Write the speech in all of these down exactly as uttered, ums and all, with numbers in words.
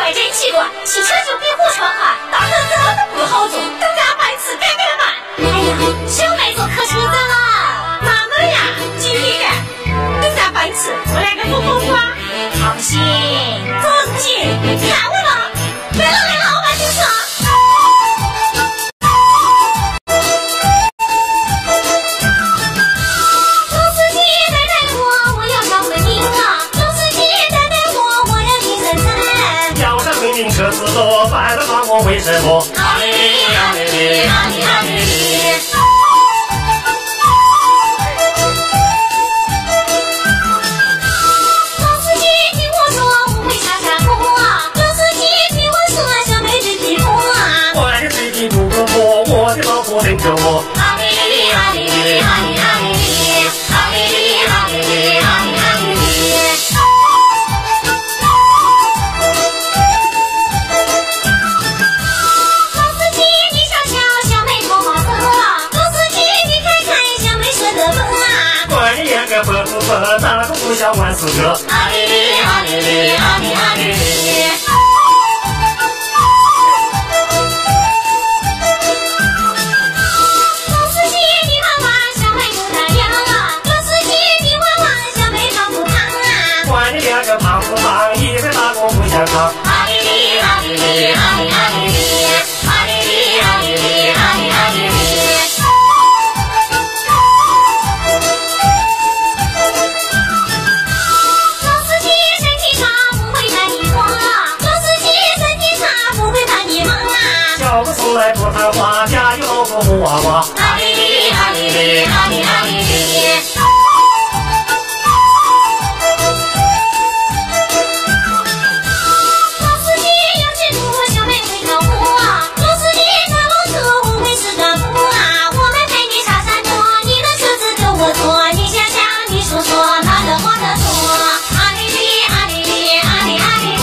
还真奇怪，汽车就比火车快，大车子都不好坐，等下班次改改慢。哎呀，小妹坐客车子了，哪能呀？今天等下班次我来个不好抓，放心，走进看我了，来了来了，我把停车。 车子多，烦了把我为什么？ 阿里阿里阿里阿里。老司机听我说，不会下下坡啊。老司机听我说，小妹嘴皮薄啊。 我的嘴皮不不薄，我的老婆等着我。 阿里阿里阿里阿里阿里阿里阿里阿里。 不不不，哪个不想万事哥？ 阿里阿里阿里阿里。老司机你娃娃，小妹不打烊啊！老司机你娃娃，小妹胖不胖啊？ 管你两个胖不胖，一百大个不想胖。 阿里阿里阿里阿里阿里阿里阿里阿里。 我从来不谈话，家有老婆不娃娃。 阿里阿里阿里阿里。老司机要知足，小妹会跳舞啊。老司机开老车，我会是干部啊。我们陪你下山坡，你的车子就我坐。你想想，你说说，哪个我的错？阿里阿里阿里阿里。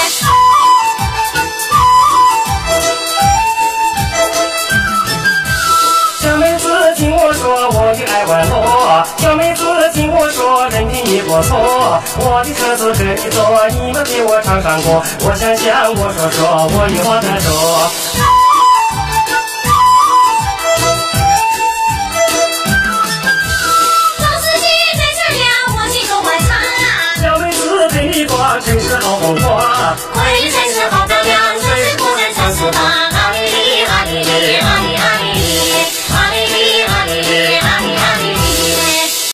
小妹子听我说，我的爱玩乐。小妹子听我说，人品也不错。我的车子可以坐，你们给我尝尝过。我想想，我说说，我有话的说。